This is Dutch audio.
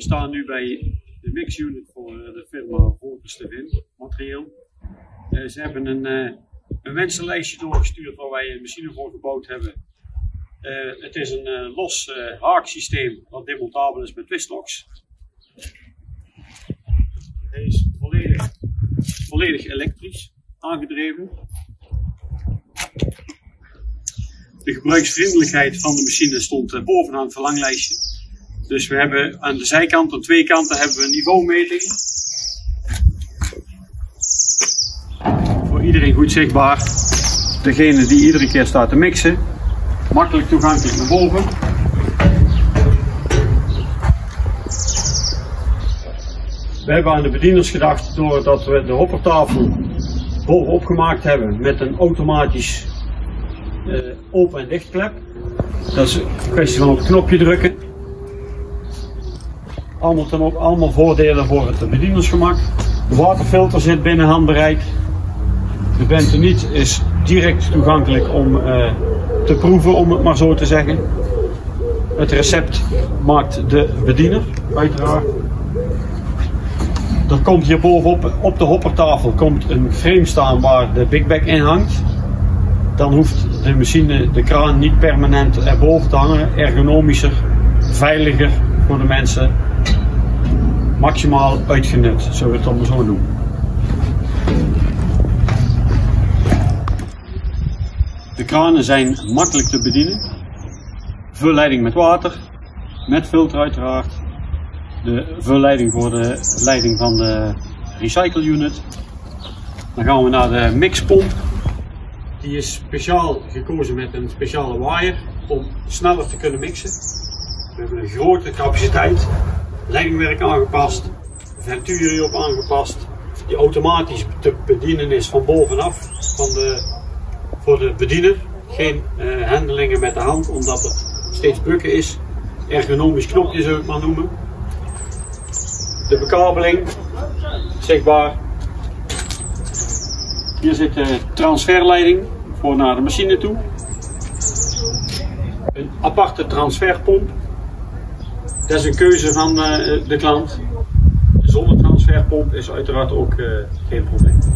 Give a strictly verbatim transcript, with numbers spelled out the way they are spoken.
staan nu bij de mixunit voor de firma Voortestevind materieel. Uh, ze hebben een, uh, een wensenlijstje doorgestuurd waar wij een machine voor gebouwd hebben. Uh, het is een uh, los uh, haaksysteem wat demontabel is met twistlocks. Hij is volledig, volledig elektrisch aangedreven. De gebruiksvriendelijkheid van de machine stond uh, bovenaan het verlanglijstje. Dus we hebben aan de zijkant, aan twee kanten, hebben we een niveaumeting. Voor iedereen goed zichtbaar. Degene die iedere keer staat te mixen. Makkelijk toegankelijk naar boven. We hebben aan de bedieners gedacht doordat we de hoppertafel bovenop gemaakt hebben met een automatisch uh, open- en dichtklep. Dat is een kwestie van op het knopje drukken. Allemaal, ten ook, allemaal voordelen voor het bedienersgemak. De waterfilter zit binnen handbereik. De bentoniet is direct toegankelijk om uh, te proeven, om het maar zo te zeggen. Het recept maakt de bediener, uiteraard. Er komt hier bovenop op de hoppertafel komt een frame staan waar de Big Bag in hangt. Dan hoeft de machine, de kraan, niet permanent erboven te hangen. Ergonomischer, veiliger voor de mensen. Maximaal uitgenut, zullen we het dan maar zo doen. De kranen zijn makkelijk te bedienen. Vulleiding met water, met filter uiteraard. De vulleiding voor de leiding van de recycle unit. Dan gaan we naar de mixpomp. Die is speciaal gekozen met een speciale waaier om sneller te kunnen mixen. We hebben een grote capaciteit. Leidingwerk aangepast, ventuur hierop aangepast, die automatisch te bedienen is van bovenaf van de, voor de bediener. Geen uh, handelingen met de hand, omdat het steeds bukken is. Ergonomisch knopje zou ik maar noemen. De bekabeling, zichtbaar. Hier zit de transferleiding voor naar de machine toe. Een aparte transferpomp. Dat is een keuze van uh, de klant. Zonder transferpomp is uiteraard ook uh, geen probleem.